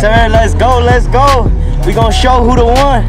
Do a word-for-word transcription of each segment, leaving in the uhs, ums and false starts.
sir. Let's go, let's go. We gonna show who the one.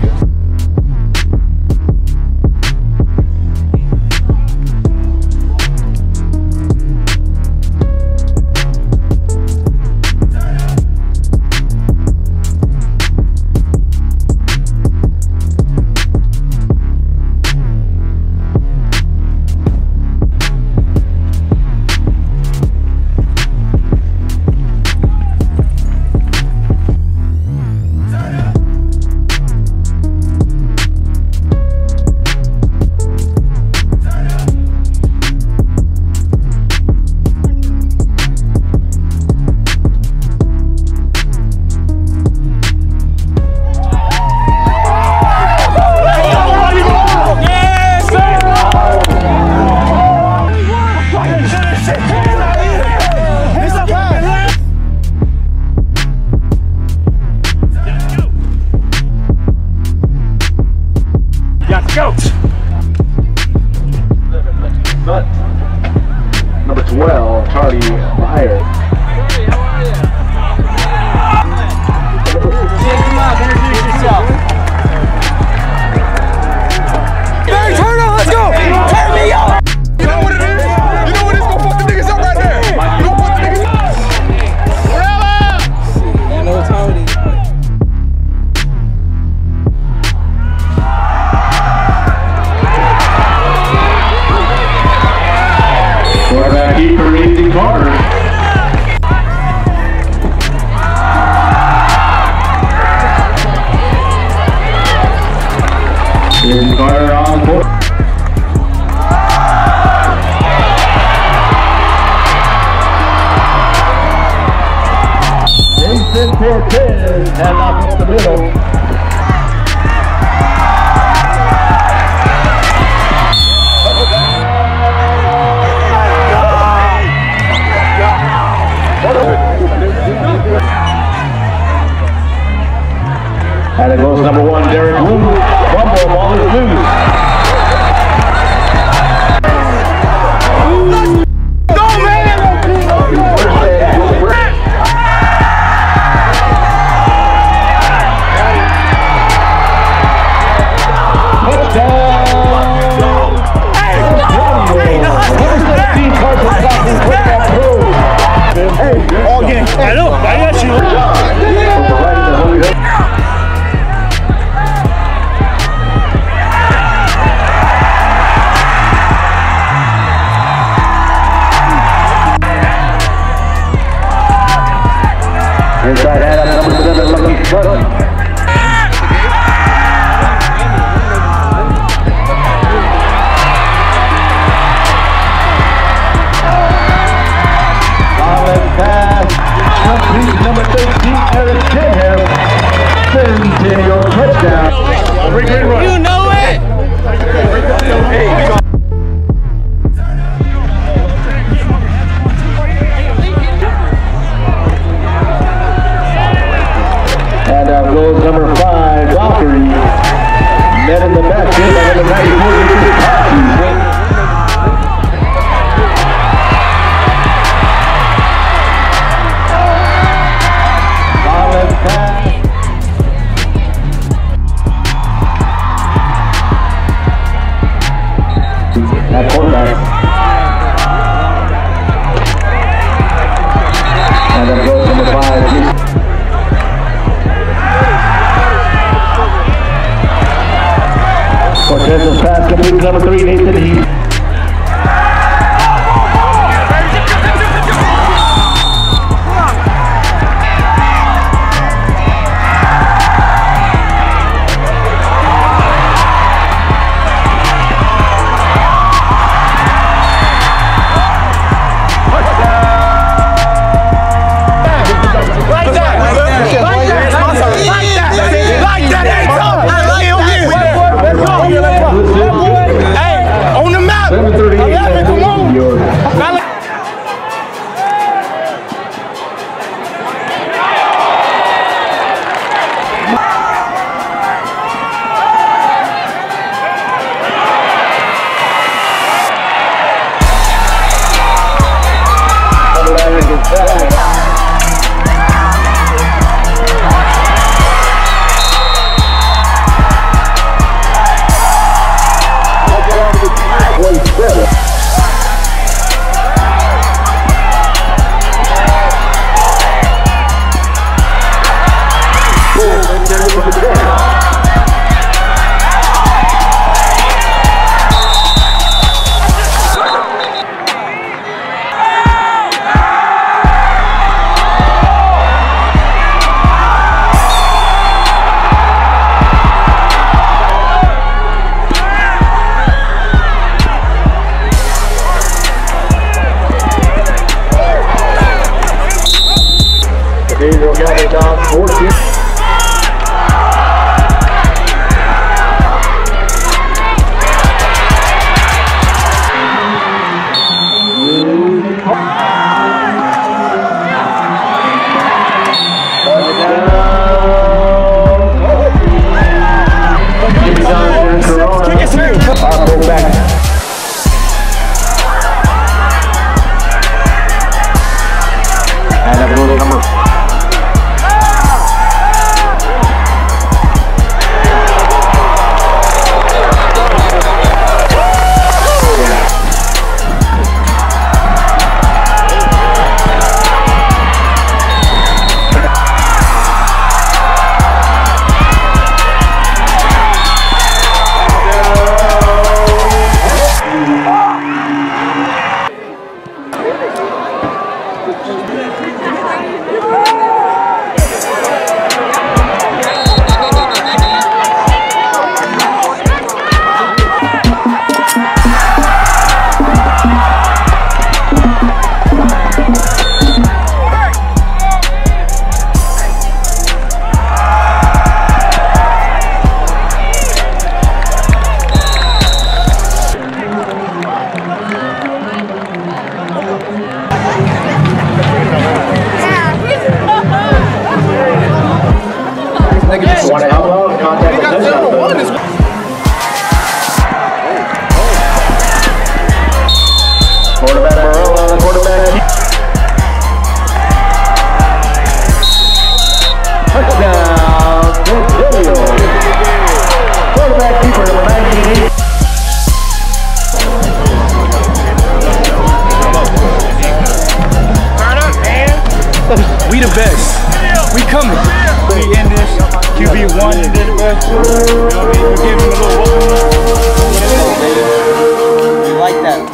Go! But number twelve, Charlie Fire. Hey, how are you? Yeah, come on, introduce yourself. Hey, turn on, let's go! Turn me up! You know what it is? You know what it is? Go fuck the niggas up right there! Go fuck the niggas up! You know what time it is. Quarterback keeper Ethan Carter. Ethan Carter on board. Jason Cortez had knocked up the middle. And it goes number one, Derek Wu. Fumble, ball is loose. Go, man! Touchdown! Hey, the Huskies Hey, all game. I know, I got you. Inside out, number seven, Lucky Strut. Solid pass. Complete number thirteen, Eric Centennial. Centennial touchdown. You know it! Hey. And uh, goes touchdown, fourteen. I'll go back. And that goes number. Want to help out? Contact the touchdown. Quarterback Burrow on the quarterback. Touchdown, Centennial. Quarterback keeper number nineteen. We the best. We coming. We in this. Q B one and did the best. You know what I mean? We give him a little whooping. We like that.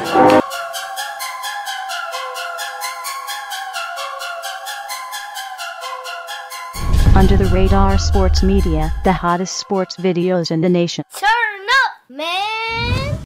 Under the Radar Sports Media, the hottest sports videos in the nation. Turn up, man!